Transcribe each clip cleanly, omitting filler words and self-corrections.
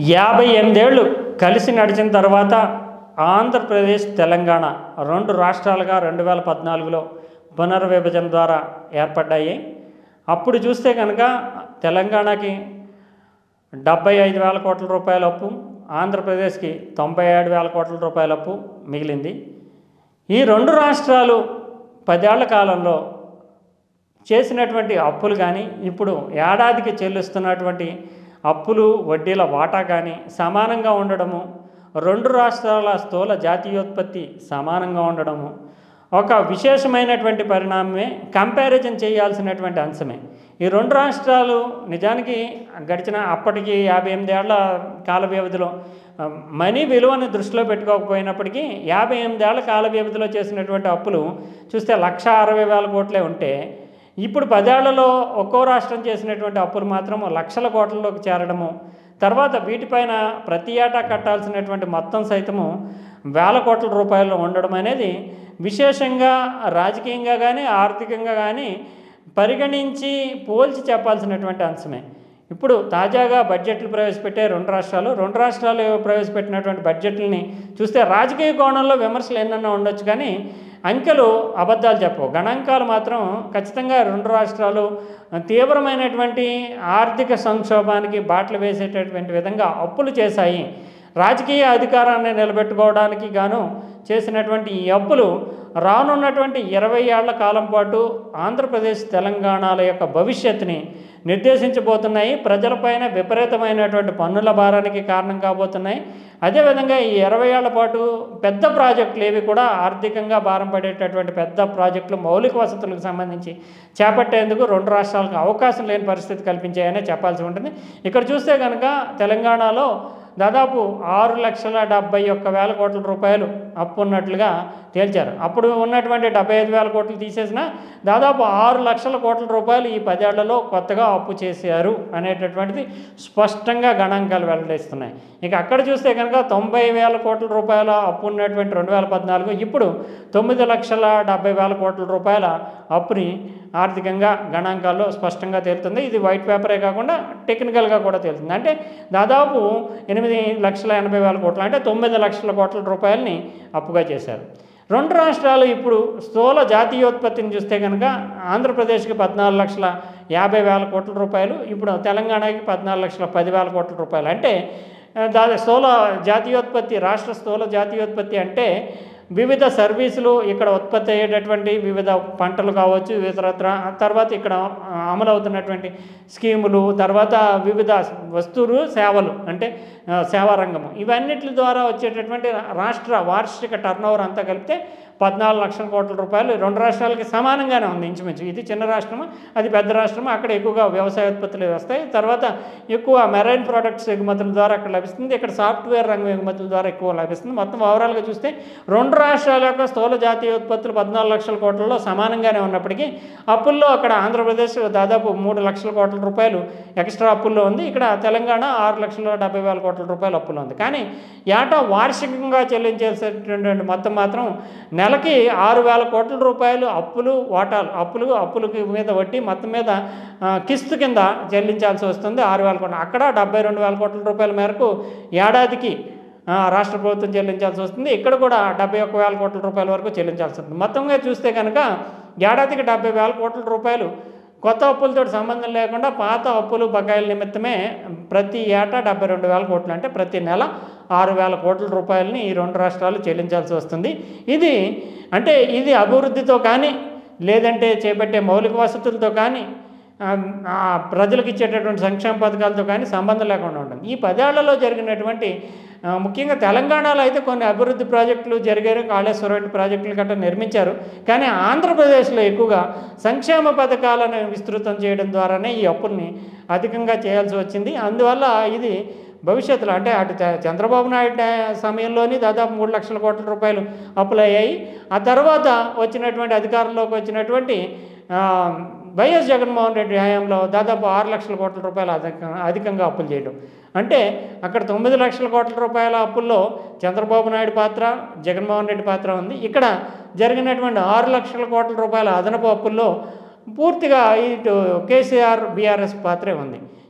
58 ఏళ్ళు కలిసి నడిచిన తర్వాత ఆంధ్రప్రదేశ్ తెలంగాణ రెండు రాష్ట్రాలుగా 2014లో పునర్విభజన ద్వారా ఏర్పడ్డాయి. అప్పుడు చూస్తే కనుక తెలంగాణకి 75,000 కోట్ల రూపాయల అప్పు, ఆంధ్రప్రదేశ్కి 97,000 కోట్ల రూపాయల అప్పు మిగిలింది. ఈ రెండు రాష్ట్రాలు 10 ఏళ్ల కాలంలో చేసినటువంటి అప్పులు కానీ, ఇప్పుడు ఏడాదికి చెల్లిస్తున్నటువంటి అప్పులు వడ్డీల వాటా కానీ సమానంగా ఉండడము, రెండు రాష్ట్రాల స్థూల జాతీయోత్పత్తి సమానంగా ఉండడము ఒక విశేషమైనటువంటి పరిణామమే, కంపారిజన్ చేయాల్సినటువంటి అంశమే. ఈ రెండు రాష్ట్రాలు నిజానికి గడిచిన అప్పటికి 58 ఏళ్ల కాల వ్యవధిలో మనీ విలువను దృష్టిలో పెట్టుకోకపోయినప్పటికీ 58 ఏళ్ల కాల వ్యవధిలో చేసినటువంటి అప్పులు చూస్తే 1,60,000 కోట్లే ఉంటే, ఇప్పుడు 10 ఏళ్లలో ఒక్కో రాష్ట్రం చేసినటువంటి అప్పులు మాత్రం లక్షల కోట్లలోకి చేరడము, తర్వాత వీటిపైన ప్రతి ఏటా కట్టాల్సినటువంటి మొత్తం సైతము వేల కోట్ల రూపాయలు ఉండడం అనేది విశేషంగా రాజకీయంగా కానీ ఆర్థికంగా కానీ పరిగణించి పోల్చి చెప్పాల్సినటువంటి అంశమే. ఇప్పుడు తాజాగా బడ్జెట్లు ప్రవేశపెట్టే రెండు రాష్ట్రాలు ప్రవేశపెట్టినటువంటి బడ్జెట్లని చూస్తే రాజకీయ కోణంలో విమర్శలు ఎన్నన్నా ఉండొచ్చు, కానీ అంకెలు అబద్ధాలు చెప్పవు. గణాంకాలు మాత్రం ఖచ్చితంగా రెండు రాష్ట్రాలు తీవ్రమైనటువంటి ఆర్థిక సంక్షోభానికి బాటలు వేసేటటువంటి విధంగా అప్పులు చేశాయి. రాజకీయ అధికారాన్ని నిలబెట్టుకోవడానికి గాను చేసినటువంటి ఈ అప్పులు రానున్నటువంటి 20 ఏళ్ల కాలం పాటు ఆంధ్రప్రదేశ్ తెలంగాణల యొక్క భవిష్యత్తుని నిర్దేశించబోతున్నాయి. ప్రజలపైన విపరీతమైనటువంటి పన్నుల భారానికి కారణం కాబోతున్నాయి. అదేవిధంగా ఈ 20 ఏళ్ల పాటు పెద్ద ప్రాజెక్టులు ఏవి కూడా ఆర్థికంగా భారం పడేటటువంటి పెద్ద ప్రాజెక్టులు మౌలిక వసతులకు సంబంధించి చేపట్టేందుకు రెండు రాష్ట్రాలకు అవకాశం లేని పరిస్థితి కల్పించాయనే చెప్పాల్సి ఉంటుంది. ఇక్కడ చూస్తే కనుక తెలంగాణలో దాదాపు 6,71,000 కోట్ల రూపాయలు అప్పు ఉన్నట్లుగా తేల్చారు. అప్పుడు ఉన్నటువంటి 75,000 కోట్లు తీసేసిన దాదాపు 6 లక్షల కోట్ల రూపాయలు ఈ 10 ఏళ్లలో కొత్తగా అప్పు చేశారు అనేటటువంటిది స్పష్టంగా గణాంకాలు వెల్లడిస్తున్నాయి. ఇక అక్కడ చూస్తే కనుక 90,000 కోట్ల రూపాయల అప్పు ఉన్నటువంటి 2014 ఇప్పుడు 9,70,000 కోట్ల రూపాయల అప్పుని ఆర్థికంగా గణాంకాల్లో స్పష్టంగా తేలుతుంది. ఇది వైట్ పేపరే కాకుండా టెక్నికల్గా కూడా తేలుతుంది. అంటే దాదాపు 8,80,000 కోట్లు, అంటే 9 లక్షల కోట్ల రూపాయలని అప్పుగా చేశారు. రెండు రాష్ట్రాలు ఇప్పుడు స్థూల జాతీయోత్పత్తిని చూస్తే కనుక ఆంధ్రప్రదేశ్కి 14,50,000 కోట్ల రూపాయలు, ఇప్పుడు తెలంగాణకి 14,10,000 కోట్ల రూపాయలు. అంటే స్థూల జాతీయోత్పత్తి, రాష్ట్ర స్థూల జాతీయోత్పత్తి అంటే వివిధ సర్వీసులు ఇక్కడ ఉత్పత్తి అయ్యేటటువంటి వివిధ పంటలు కావచ్చు, ఇతరత్ర, తర్వాత ఇక్కడ అమలవుతున్నటువంటి స్కీములు, తర్వాత వివిధ వస్తువులు, సేవలు అంటే సేవా రంగము, ఇవన్నిటి ద్వారా వచ్చేటటువంటి రాష్ట్ర వార్షిక టర్నోవర్ అంతా కలిపితే 14 లక్షల కోట్ల రూపాయలు రెండు రాష్ట్రాలకి సమానంగానే ఉంది ఇంచుమించు. ఇది చిన్న రాష్ట్రము, అది పెద్ద రాష్ట్రము. అక్కడ ఎక్కువగా వ్యవసాయ ఉత్పత్తులు వస్తాయి, తర్వాత ఎక్కువ మెరైన్ ప్రోడక్ట్స్ ఎగుమతుల ద్వారా అక్కడ లభిస్తుంది, ఇక్కడ సాఫ్ట్వేర్ రంగం ఎగుమతుల ద్వారా ఎక్కువ లభిస్తుంది. మొత్తం ఓవరాల్గా చూస్తే రెండు రాష్ట్రాల యొక్క స్థూల జాతీయ ఉత్పత్తులు 14 లక్షల కోట్లలో సమానంగానే ఉన్నప్పటికీ అప్పుల్లో అక్కడ ఆంధ్రప్రదేశ్ దాదాపు 3 లక్షల కోట్ల రూపాయలు ఎక్స్ట్రా అప్పుల్లో ఉంది, ఇక్కడ తెలంగాణ 6,70,000 కోట్ల రూపాయలు అప్పుల్లో ఉంది. కానీ ఏటా వార్షికంగా చెల్లించాల్సినటువంటి మొత్తం మాత్రం నెలకి 6,000 కోట్ల రూపాయలు అప్పులు, వాటాలు, అప్పులకి మీద వడ్డీ మొత్తం మీద కిస్తు కింద చెల్లించాల్సి వస్తుంది. 6,000 కోట్లు, అక్కడ 72,000 కోట్ల రూపాయల మేరకు ఏడాదికి రాష్ట్ర ప్రభుత్వం చెల్లించాల్సి వస్తుంది. ఇక్కడ కూడా 71,000 కోట్ల రూపాయల వరకు చెల్లించాల్సి వస్తుంది. మొత్తంగా చూస్తే కనుక ఏడాదికి 70,000 కోట్ల రూపాయలు కొత్త అప్పులతో సంబంధం లేకుండా పాత అప్పులు బకాయిల నిమిత్తమే ప్రతి ఏటా 72,000 కోట్లు, అంటే ప్రతి నెల 6,000 కోట్ల రూపాయలని ఈ రెండు రాష్ట్రాలు చెల్లించాల్సి వస్తుంది. ఇది అభివృద్ధితో కానీ, లేదంటే చేపట్టే మౌలిక వసతులతో కానీ, ప్రజలకు ఇచ్చేటటువంటి సంక్షేమ పథకాలతో కానీ సంబంధం లేకుండా ఉంటుంది. ఈ 10 ఏళ్లలో జరిగినటువంటి ముఖ్యంగా తెలంగాణలో అయితే కొన్ని అభివృద్ధి ప్రాజెక్టులు జరిగారు, కాళేశ్వరం ప్రాజెక్టులు గట్రా నిర్మించారు. కానీ ఆంధ్రప్రదేశ్లో ఎక్కువగా సంక్షేమ పథకాలను విస్తృతం చేయడం ద్వారానే ఈ అప్పుల్ని అధికంగా చేయాల్సి వచ్చింది. అందువల్ల ఇది భవిష్యత్తులో, అంటే అటు చంద్రబాబు నాయుడు సమయంలోని దాదాపు 3 లక్షల కోట్ల రూపాయలు అప్పులయ్యాయి. ఆ తర్వాత వచ్చినటువంటి అధికారంలోకి వచ్చినటువంటి వైఎస్ జగన్మోహన్ రెడ్డి హయాంలో దాదాపు 6 లక్షల కోట్ల రూపాయలు అధికంగా అప్పులు చేయడం. అంటే అక్కడ 9 లక్షల కోట్ల రూపాయల అప్పుల్లో చంద్రబాబు నాయుడు పాత్ర, జగన్మోహన్ రెడ్డి పాత్ర ఉంది. ఇక్కడ జరిగినటువంటి 6 లక్షల కోట్ల రూపాయల అదనపు అప్పుల్లో పూర్తిగా ఇటు కేసీఆర్, బీఆర్ఎస్ పాత్రే ఉంది.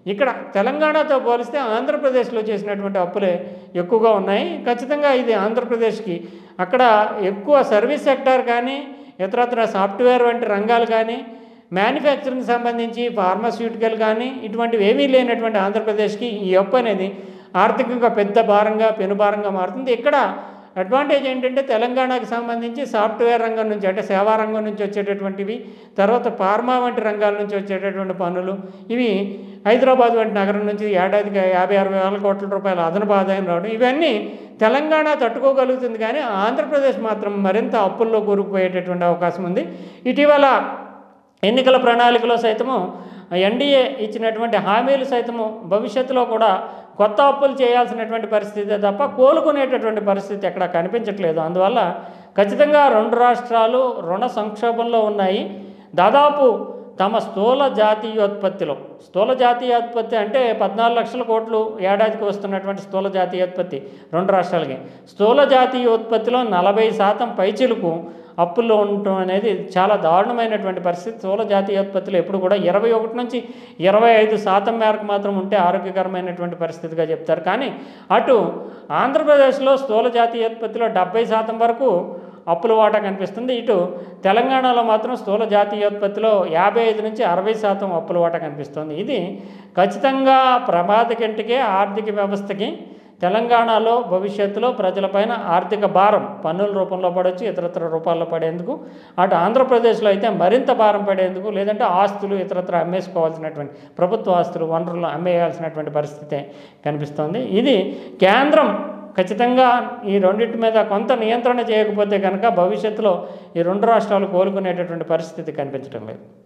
ఇక్కడ తెలంగాణతో పోలిస్తే ఆంధ్రప్రదేశ్లో చేసినటువంటి అప్పులే ఎక్కువగా ఉన్నాయి. ఖచ్చితంగా ఇది ఆంధ్రప్రదేశ్కి అక్కడ ఎక్కువ సర్వీస్ సెక్టార్ కానీ ఇతరత్ర సాఫ్ట్వేర్ వంటి రంగాలు కానీ మ్యానుఫ్యాక్చరింగ్ సంబంధించి ఫార్మాస్యూటికల్ కానీ ఇటువంటివి ఏమీ లేనటువంటి ఆంధ్రప్రదేశ్కి ఈ అప్పు అనేది ఆర్థికంగా పెద్ద భారంగా పెనుభారంగా మారుతుంది. ఇక్కడ అడ్వాంటేజ్ ఏంటంటే తెలంగాణకు సంబంధించి సాఫ్ట్వేర్ రంగం నుంచి అంటే సేవా రంగం నుంచి వచ్చేటటువంటివి, తర్వాత ఫార్మా వంటి రంగాల నుంచి వచ్చేటటువంటి పనులు, ఇవి హైదరాబాద్ వంటి నగరం నుంచి ఏడాదికి 50-60 వేల కోట్ల రూపాయల అదనపు ఆదాయం రావడం, ఇవన్నీ తెలంగాణ తట్టుకోగలుగుతుంది. కానీ ఆంధ్రప్రదేశ్ మాత్రం మరింత అప్పుల్లో కూరుకుపోయేటటువంటి అవకాశం ఉంది. ఇటీవల ఎన్నికల ప్రణాళికలో సైతము ఎన్డీఏ ఇచ్చినటువంటి హామీలు సైతము భవిష్యత్తులో కూడా కొత్త అప్పులు చేయాల్సినటువంటి పరిస్థితి తప్ప కోలుకునేటటువంటి పరిస్థితి ఎక్కడ కనిపించట్లేదు. అందువల్ల ఖచ్చితంగా 2 రాష్ట్రాలు రుణ సంక్షోభంలో ఉన్నాయి. దాదాపు తమ స్థూల జాతీయోత్పత్తి అంటే 14 లక్షల కోట్లు ఏడాదికి వస్తున్నటువంటి స్థూల జాతీయోత్పత్తి 2 రాష్ట్రాలకి. స్థూల జాతీయోత్పత్తిలో 40% పైచిలుకు అప్పుల్లో ఉండటం అనేది చాలా దారుణమైనటువంటి పరిస్థితి. స్థూల జాతీయోత్పత్తిలో ఎప్పుడు కూడా 21 నుంచి 25% మేరకు మాత్రం ఉంటే ఆరోగ్యకరమైనటువంటి పరిస్థితిగా చెప్తారు. కానీ అటు ఆంధ్రప్రదేశ్లో స్థూల జాతీయోత్పత్తిలో 70% వరకు అప్పుల వాటా కనిపిస్తుంది. ఇటు తెలంగాణలో మాత్రం స్థూల జాతీయోత్పత్తిలో 55 నుంచి 60% అప్పుల వాటా కనిపిస్తుంది. ఇది ఖచ్చితంగా ప్రమాదకంటికే ఆర్థిక వ్యవస్థకి తెలంగాణలో భవిష్యత్తులో ప్రజలపైన ఆర్థిక భారం పన్నుల రూపంలో పడవచ్చు, ఇతరత్ర రూపాల్లో పడేందుకు, అటు ఆంధ్రప్రదేశ్లో అయితే మరింత భారం పడేందుకు, లేదంటే ఆస్తులు ఇతరత్ర అమ్మేసుకోవాల్సినటువంటి ప్రభుత్వ ఆస్తులు వనరులను అమ్మేయాల్సినటువంటి పరిస్థితి కనిపిస్తోంది. ఇది కేంద్రం ఖచ్చితంగా ఈ రెండింటి మీద కొంత నియంత్రణ చేయకపోతే కనుక భవిష్యత్తులో ఈ 2 రాష్ట్రాలు కోలుకునేటటువంటి పరిస్థితి కనిపించడం లేదు.